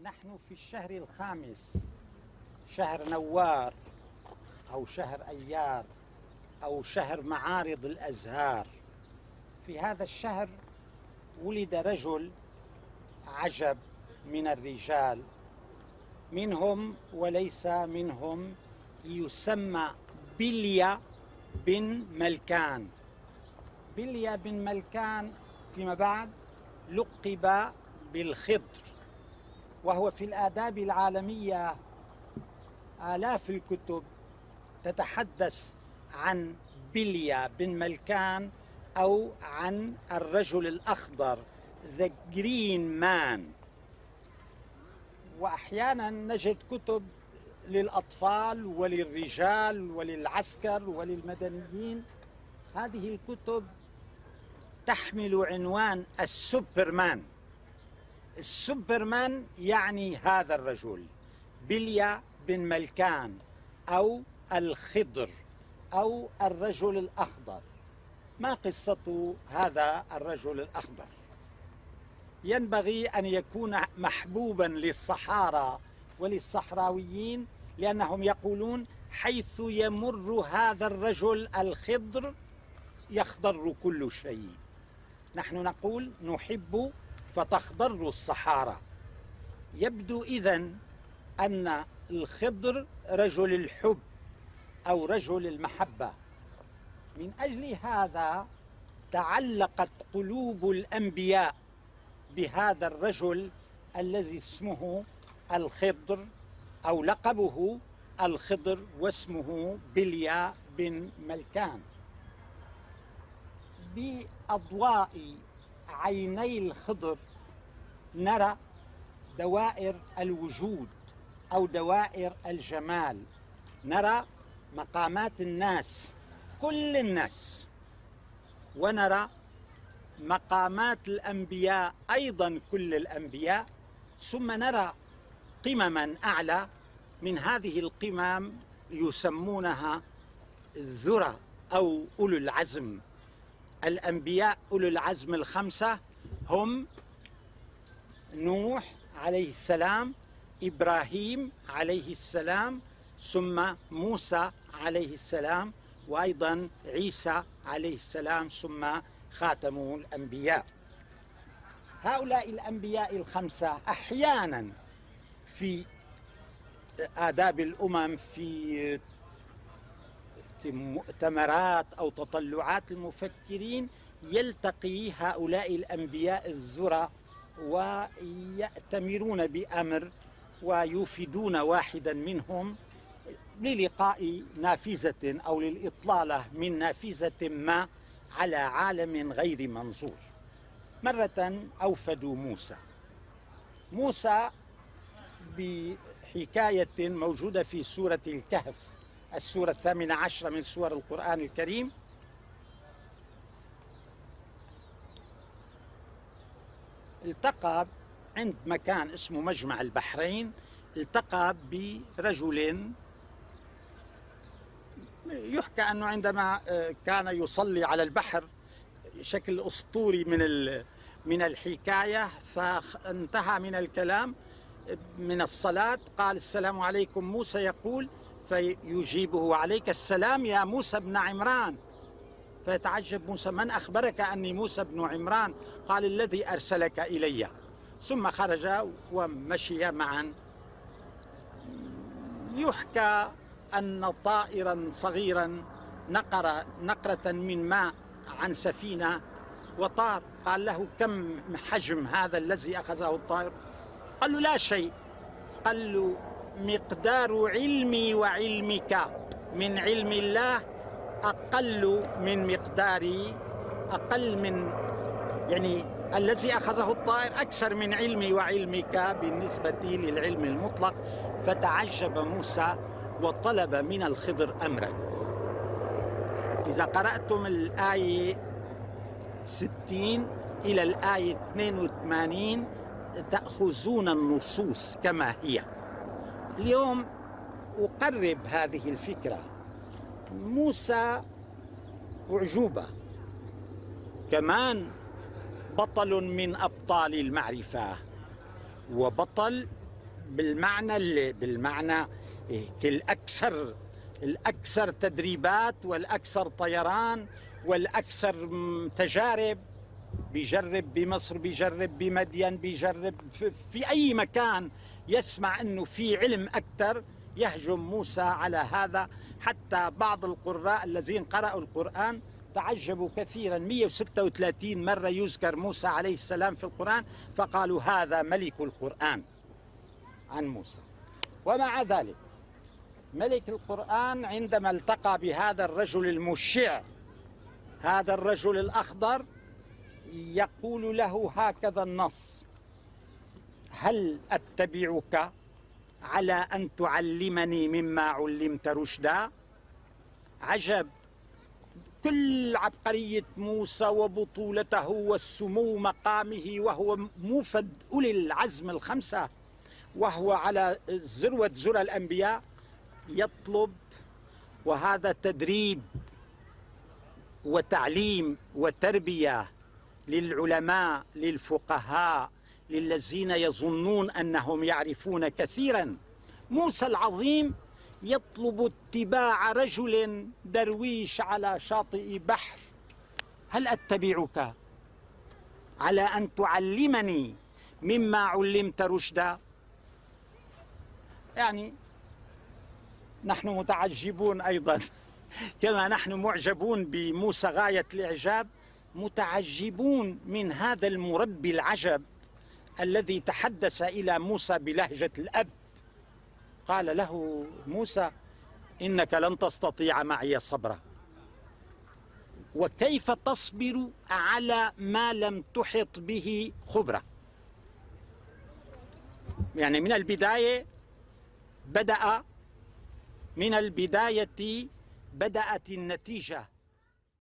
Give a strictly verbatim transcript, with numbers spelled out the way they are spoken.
نحن في الشهر الخامس، شهر نوار أو شهر أيار أو شهر معارض الأزهار. في هذا الشهر ولد رجل عجب من الرجال، منهم وليس منهم، يسمى بلية بن ملكان. بلية بن ملكان فيما بعد لقب بالخضر، وهو في الآداب العالمية آلاف الكتب تتحدث عن بلية بن ملكان أو عن الرجل الأخضر The Green Man. وأحيانا نجد كتب للأطفال وللرجال وللعسكر وللمدنيين. هذه الكتب تحمل عنوان السوبرمان. السوبرمان يعني هذا الرجل بلية بن ملكان أو الخضر أو الرجل الأخضر. ما قصة هذا الرجل الأخضر؟ ينبغي أن يكون محبوبا للصحارى وللصحراويين، لأنهم يقولون حيث يمر هذا الرجل الخضر يخضر كل شيء. نحن نقول نحب فتخضر الصحارى. يبدو إذن أن الخضر رجل الحب أو رجل المحبة. من أجل هذا تعلقت قلوب الأنبياء بهذا الرجل الذي اسمه الخضر أو لقبه الخضر واسمه بلية بن ملكان. بأضواء عيني الخضر نرى دوائر الوجود أو دوائر الجمال، نرى مقامات الناس كل الناس، ونرى مقامات الأنبياء أيضا كل الأنبياء، ثم نرى قمما أعلى من هذه القمم يسمونها الذرة أو أولو العزم. الأنبياء أولو العزم الخمسة هم نوح عليه السلام، إبراهيم عليه السلام، ثم موسى عليه السلام، وأيضا عيسى عليه السلام، ثم خاتم الأنبياء. هؤلاء الأنبياء الخمسة أحيانا في آداب الأمم، في مؤتمرات أو تطلعات المفكرين، يلتقي هؤلاء الأنبياء الذرة ويأتمرون بأمر ويفيدون واحدا منهم للقاء نافذة أو للإطلالة من نافذة ما على عالم غير منظور. مرة أوفدوا موسى موسى بحكاية موجودة في سورة الكهف، السورة الثامنة عشرة من سور القرآن الكريم. التقى عند مكان اسمه مجمع البحرين، التقى برجل يحكى أنه عندما كان يصلي على البحر، شكل أسطوري من من الحكاية، فانتهى من الكلام من الصلاة، قال السلام عليكم موسى، يقول فيجيبه عليك السلام يا موسى بن عمران. فيتعجب موسى، من أخبرك أني موسى بن عمران؟ قال الذي أرسلك إلي. ثم خرج ومشي معا. يحكى أن طائرا صغيرا نقر نقرة من ماء عن سفينة وطار. قال له كم حجم هذا الذي أخذه الطائر؟ قال له لا شيء. قال له مقدار علمي وعلمك من علم الله أقل من مقداري، أقل من يعني الذي أخذه الطائر أكثر من علمي وعلمك بالنسبة للعلم المطلق. فتعجب موسى وطلب من الخضر أمرا. إذا قرأتم الآية ستين إلى الآية اثنين وثمانين تأخذون النصوص كما هي. اليوم أقرب هذه الفكرة. موسى أعجوبة، كمان بطل من أبطال المعرفة وبطل بالمعنى اللي بالمعنى الأكثر الأكثر تدريبات والأكثر طيران والأكثر تجارب. بيجرب بمصر، بيجرب بمدين، بيجرب في أي مكان يسمع أنه في علم أكثر يهجم موسى على هذا. حتى بعض القراء الذين قرأوا القرآن تعجبوا كثيرا، مئة وستة وثلاثين مرة يذكر موسى عليه السلام في القرآن، فقالوا هذا ملك القرآن عن موسى. ومع ذلك ملك القرآن عندما التقى بهذا الرجل المشع، هذا الرجل الأخضر، يقول له هكذا النص: هل أتبعك على أن تعلمني مما علمت رشدا؟ عجب كل عبقرية موسى وبطولته والسمو مقامه، وهو موفد أولي العزم الخمسة، وهو على ذروة ذرى الأنبياء، يطلب. وهذا تدريب وتعليم وتربية للعلماء، للفقهاء، للذين يظنون أنهم يعرفون كثيرا. موسى العظيم يطلب اتباع رجل درويش على شاطئ بحر. هل أتبعك على أن تعلمني مما علمت رشدا؟ يعني نحن متعجبون أيضا كما نحن معجبون بموسى غاية الإعجاب، متعجبون من هذا المربي العجب الذي تحدث إلى موسى بلهجة الأب. قال له موسى: إنك لن تستطيع معي صبرا، وكيف تصبر على ما لم تحط به خبرة؟ يعني من البداية بدأ من البداية بدأت النتيجة